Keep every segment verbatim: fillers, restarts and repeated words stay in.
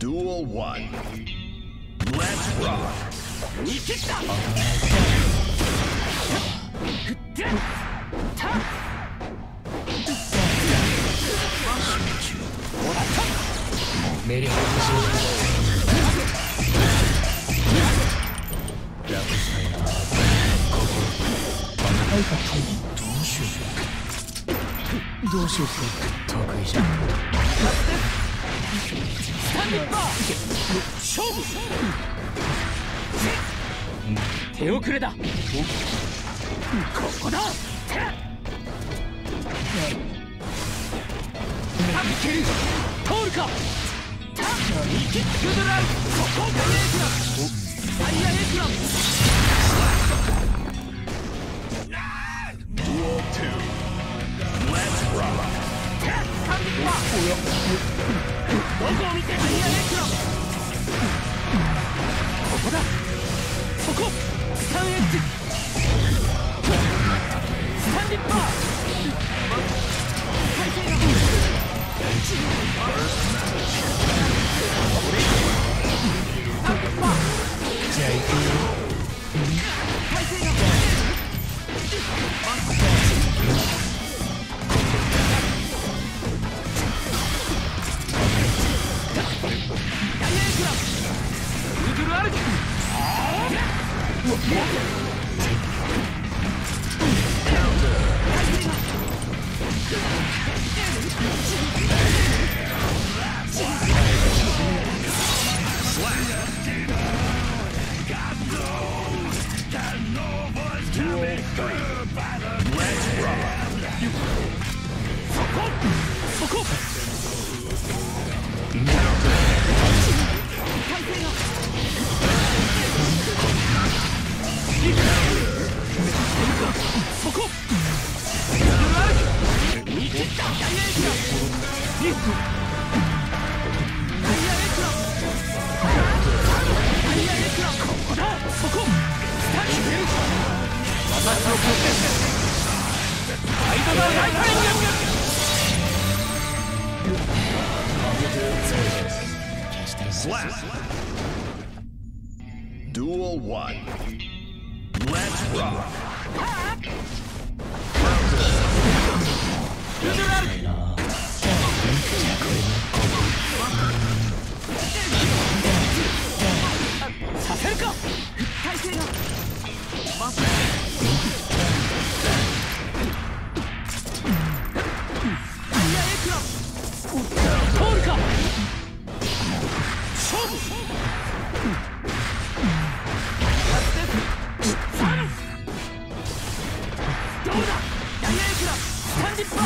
Duel one. Let's rock. に切った命令をどうしようかどうしようか得意じゃんスタンディッパー勝負手遅れだここだいける通るかいけるグドラウここファイアエクラファイアエクラ Duel two. Let's rock. スタンディッパーどこを見てファイアエクラここだそこスタンエッジスタンディッパー体勢がスタンディッパーじゃあ行くよ体勢がダイヤエクライーグルアルクそこそこ見切ったダイヤエクラダイヤエクラダイヤエクラここだそこスタンディング私をこってアイドルライトニング Slap. Duel one. Let's rock. させるか体勢がまずダイヤエクラ通るか勝負どうだダイヤエクラスタンディッパー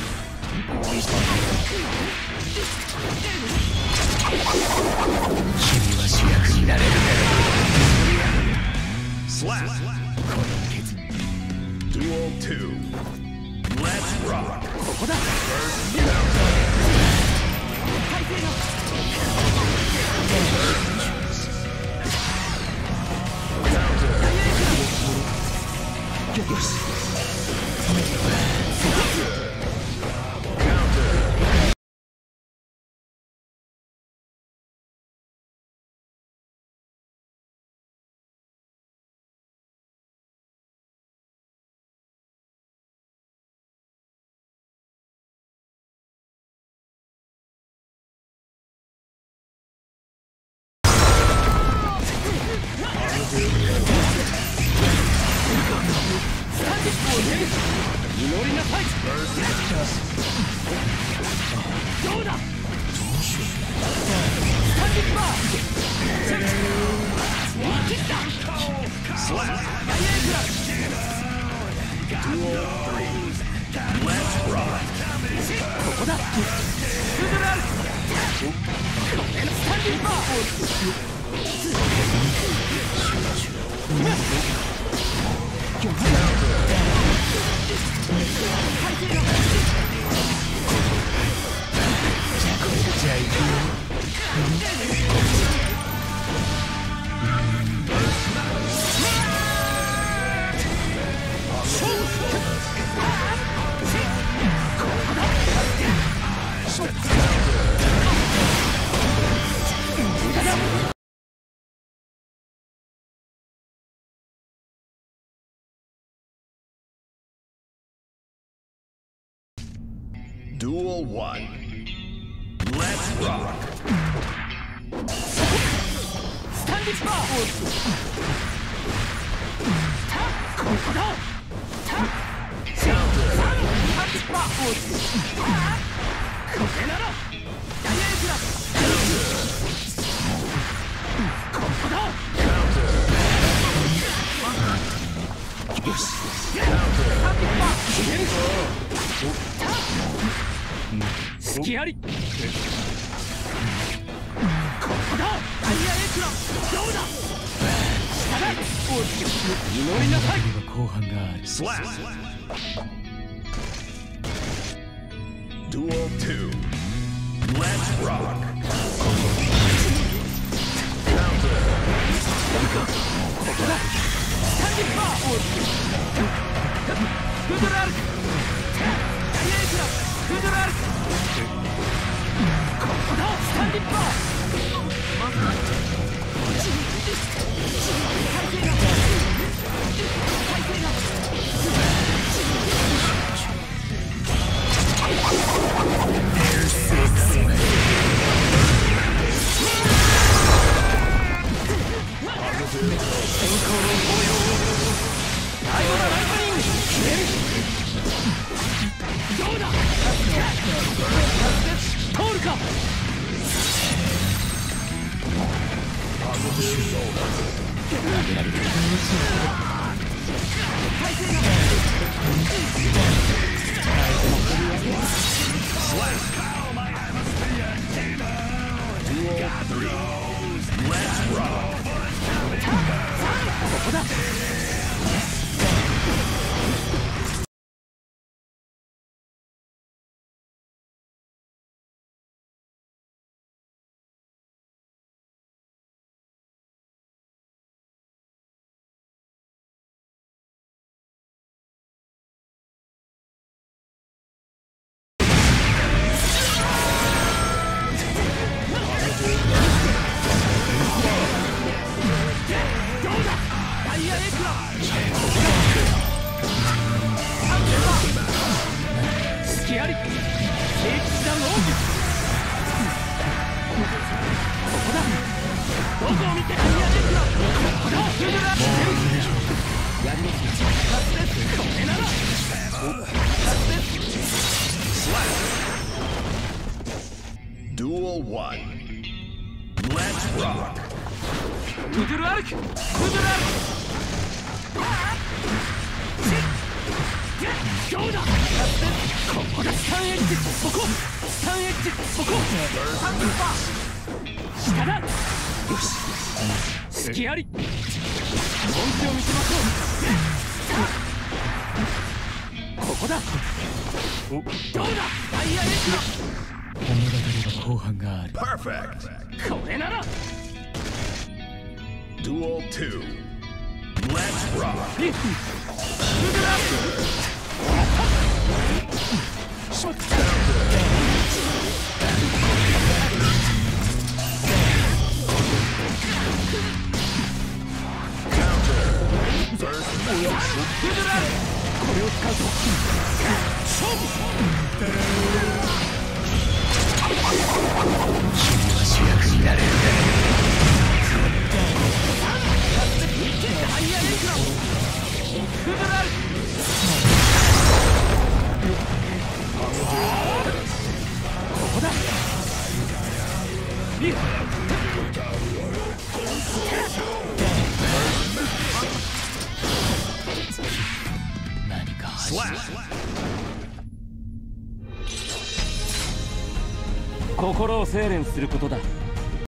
君は主役になれる Slap. Duel two. Let's rock. ここだ体勢がよし祈りなさいどうだどうしようスタンディッパー見切ったダイヤエクラ Duel three. Let's rock. ここだグドラルスタンディッパーじゃあ行くよ勝負 Duel one. Let's rock. スタンディッパーここだこれならダイヤエクラここだよし隙ありここだダイヤエクラどうだ下だ祈りなさい後半がある Slap. Duel two. Let's rock. Counter. スタンディッパーフードルアルクダイヤエクラフードルアルクここだスタンディッパーどうだ通るか Duel three. Let's rock. ここだ隙あり聖騎士団オーブここだどこを見てダイヤエクラここだフードルアルクやりますこれなら Duel one. Let's rock. フードルアルクフードルアルクどうだここだスタンエッジそこスタンエッジそこスタンディッパー下だよし隙あり本気を見せましょうここだどうだダイヤエク物語の後半がある Perfect. ラこれなら Duel two. Let's rock. フードルアルクしまったフードルアルクこれを使うと勝負君は主役になれるダイヤエクラフードルアルクここだリフ何か心を精錬することだ。